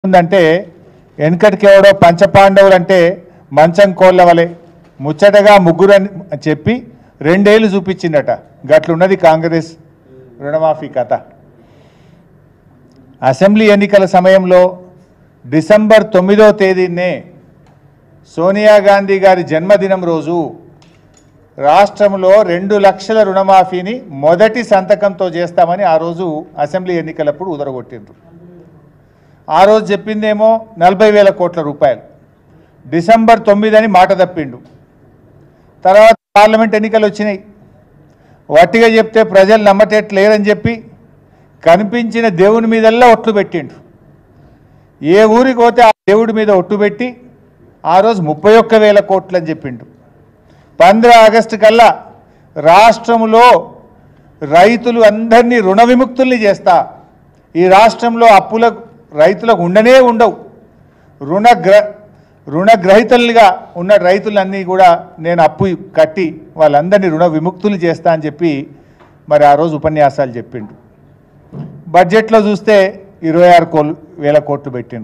ఉందంటే వెనకటికి ఎవడో పంచపాండవులు అంటే మంచం కోళ్ళ వలె ముచ్చటగా ముగ్గురు అని చెప్పి 2 ఏళ్ళు చూపించిందట. గట్లున్నది కాంగ్రెస్ రుణమాఫీ కథ. అసెంబ్లీ ఎన్నికల సమయంలో డిసెంబర్ 9వ తేదీనే సోనియా గాంధీ గారి జన్మదినం రోజు రాష్ట్రంలో 2 లక్షల రుణమాఫీని మొదటి సంతకంతో చేస్తామని ఆ రోజు అసెంబ్లీ ఎన్నికలప్పుడు ఉదరగొట్టిండ్రు. ఆ రోజు చెప్పిందేమో 40,000 కోట్ల రూపాయలు. డిసెంబర్ 9 అని మాట తప్పిండు. తర్వాత పార్లమెంట్ ఎన్నికలు వచ్చినాయి. వట్టిగా చెప్తే ప్రజలు నమ్మటట్లేరని చెప్పి కనిపించిన దేవుని మీదల్లా ఒట్లు పెట్టిండు. ఏ ఊరికి పోతే ఆ దేవుడి మీద ఒట్టు పెట్టి ఆ రోజు 31,000 కోట్లు అని చెప్పిండు. 15 ఆగస్టు కల్లా రాష్ట్రంలో రైతులు అందరినీ రుణ విముక్తుల్ని చేస్తా, ఈ రాష్ట్రంలో అప్పులకు రైతులకు ఉండవు, రుణగ్రహీతలుగా ఉన్న రైతులన్నీ కూడా నేను అప్పు కట్టి వాళ్ళందరినీ రుణ విముక్తులు చేస్తా అని చెప్పి మరి ఆ రోజు ఉపన్యాసాలు చెప్పిండు. బడ్జెట్లో చూస్తే 26,000 కోట్లు పెట్టిండు.